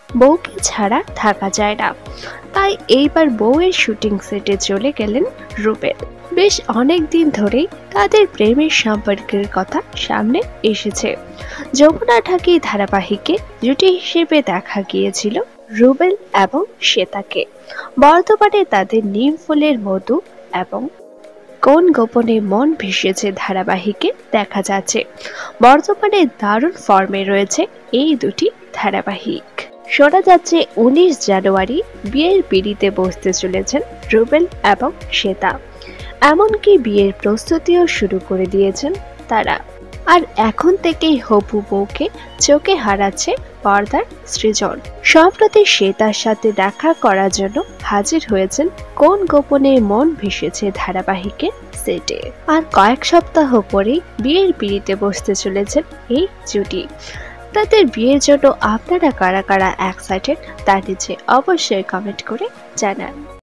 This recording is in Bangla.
বউকে ছাড়া থাকা যায় না। তাই এইবার বউয়ের শুটিং সেটে চলে গেলেন রুবেল। বেশ অনেক দিন ধরেই তাদের প্রেমের সম্পর্কের কথা সামনে এসেছে। যমুনা ঢাকি ধারাবাহিকে জুটি হিসেবে দেখা গিয়েছিল রুবেল এবং শ্বেতাকে। বর্তমানে তাদের নিম ফুলের মধু এবং কোন গোপনে মন ভেসেছে ধারাবাহিকে দেখা যাচ্ছে। বর্তমানে দারুণ ফর্মে রয়েছে এই দুটি ধারাবাহিক। শোনা যাচ্ছে 19 জানুয়ারি বিয়ের পিঁড়িতে বসতে চলেছেন রুবেল এবং শ্বেতা। এমনকি বিয়ের প্রস্তুতিও শুরু করে দিয়েছেন তারা। আর এখন থেকেই হবু বউকে চোখে হারাচ্ছে পর্দার সৃজন। সম্প্রতি শ্বেতার সাথে দেখা করার জন্য হাজির হয়েছেন কোন গোপনে মন ভেসেছে ধারাবাহিকের সেটে। আর কয়েক সপ্তাহ পরেই বিয়ের পিঁড়িতে বসতে চলেছেন এই জুটি। তাদের বিয়ের জন্য আপনারা কারা কারা এক্সাইটেড তা নিচে অবশ্যই কমেন্ট করে জানান।